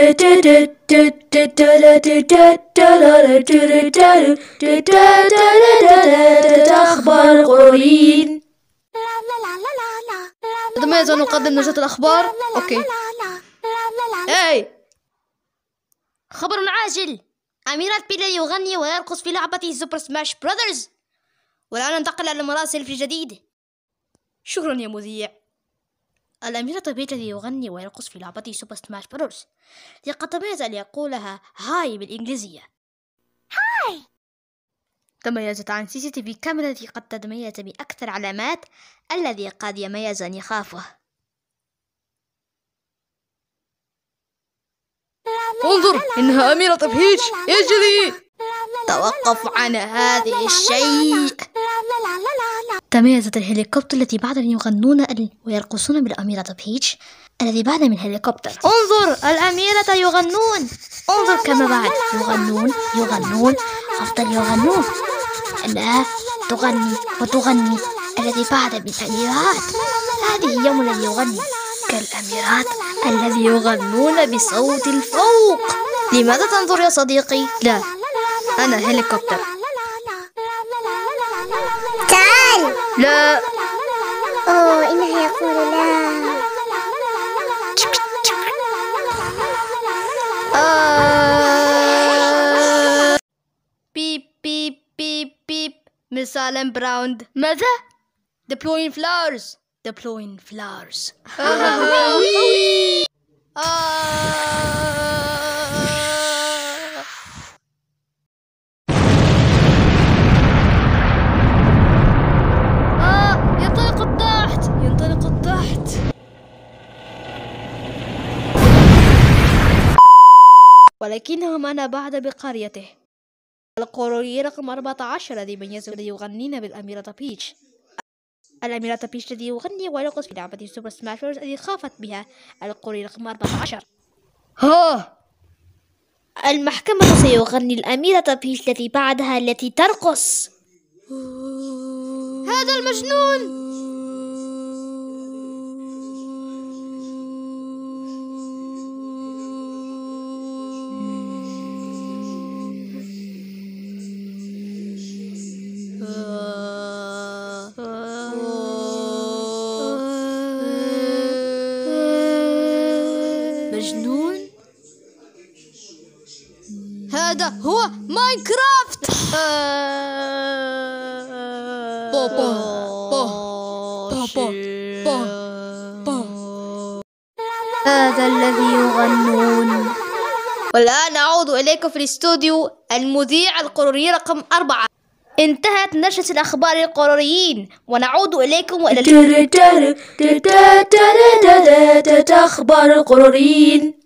أخبار القروريين. ماذا نقدم نشرة الأخبار؟ أوكي. خبر عاجل: أميرة بيلا يغني ويرقص في لعبة سوبر سماش براذرز. والآن ننتقل إلى المراسل في الجديد. شكرا يا مذيع. الأميرة بيلا يغني ويرقص في لعبة سوبر سماش براذرز. لقد تميز أن يقولها هاي بالإنجليزية. هاي. تميزت عن CCTV كاميرا التي قد تتميز بأكثر علامات الذي قد يميز أن يخافه. انظر، إنها أميرة بيتش. اجري. توقف عن هذا الشيء. تميزت الهليكوبتر التي بعد أن يغنون ويرقصون بالأميرة بيتش الذي بعد من هليكوبتر. انظر، الأميرة يغنون. انظر كما بعد يغنون أفضل يغنون. لا، تغني وتغني الذي بعد من أميرات. هذه يوم الذي يغني كالأميرات الذي يغنون بصوت الفوق. لماذا تنظر يا صديقي؟ لا، أنا هليكوبتر. تعال. لا. إنه يقول لا. بيب بيب بيب بيب. مثال براوند. ماذا؟ Deploying flowers. ينطلق التحت. ولكنه ماذا بعد بقريته. القروري رقم 14 الذي ميز يغنين بالأميرة بيتش. الأميرة بيتش الذي يغني ويرقص في لعبة سوبر سماش براذرز التي خافت بها القروري رقم 14. المحكمة سيغني الأميرة بيتش التي بعدها التي ترقص. هذا المجنون. مجنون؟ هذا هو ماينكرافت. هذا الذي يغنون. والآن نعود إليكم في الاستوديو المذيع القروري رقم 4. انتهت نشرة الأخبار القروريين ونعود إليكم وإلى أخبار القروريين.